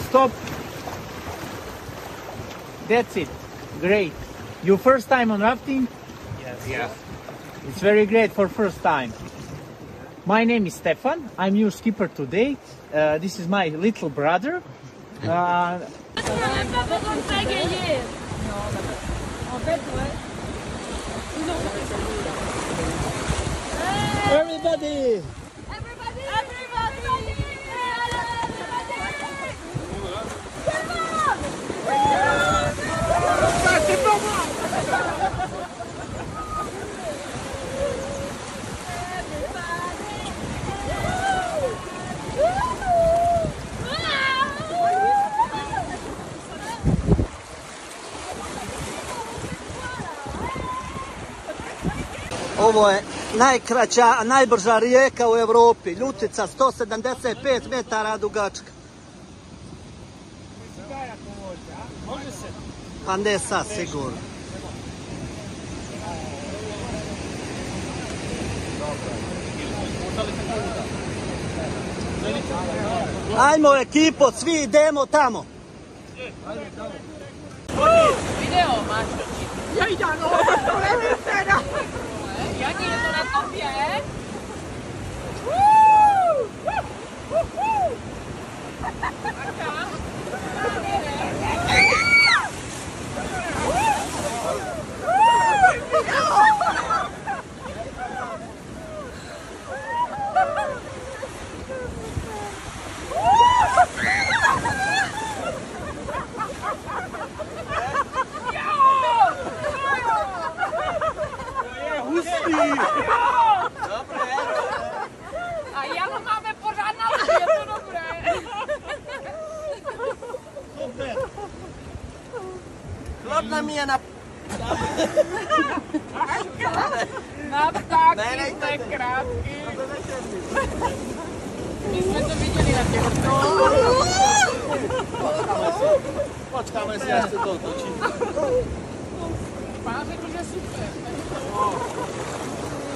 stop. That's it. Great. Your first time on rafting? Yes. Yeah. It's very great for first time. My name is Stefan. I'm your skipper today. This is my little brother. Everybody! Ovo je najkraća, a najbrža rijeka u Evropi. Ljutica 175 metara dugačka. Pa ne sad sigurno. Ajmo ekipo, svi idemo tamo. Video, macho. Ja idem, no, to nevím teda. Jaký je to na tobě? A já ho máme pořád na lidi, je to dobré. Chlap na mě na... Na ptáky jsme krátký. My jsme to viděli na těch Počkáme si, až se to otočí. Pán řekl, že super.